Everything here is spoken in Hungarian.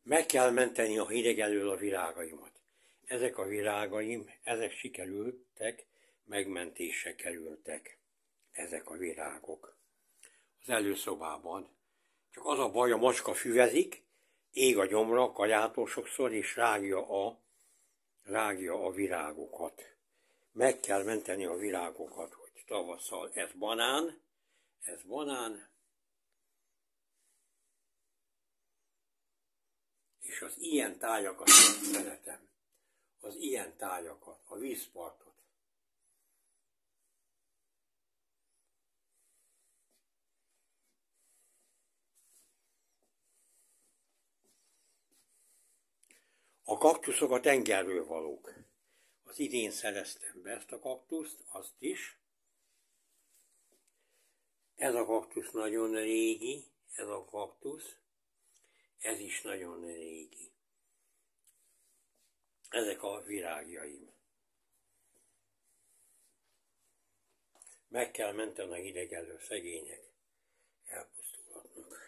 Meg kell menteni a hideg elől a virágaimat. Ezek a virágaim, ezek sikerültek, megmentésre kerültek. Ezek a virágok. Az előszobában. Csak az a baj, a macska füvezik, ég a gyomra, kajától sokszor, és rágja a virágokat. Meg kell menteni a virágokat, hogy tavasszal ez banán, és az ilyen tájakat szeretem. Az ilyen tájakat, a vízpartot. A kaktuszok a tengerről valók. Az idén szereztem be ezt a kaktuszt, azt is. Ez a kaktusz nagyon régi, ez a kaktusz. Ez is nagyon régi. Ezek a virágjaim. Meg kell menteni a hideg elől, szegények elpusztulhatnak.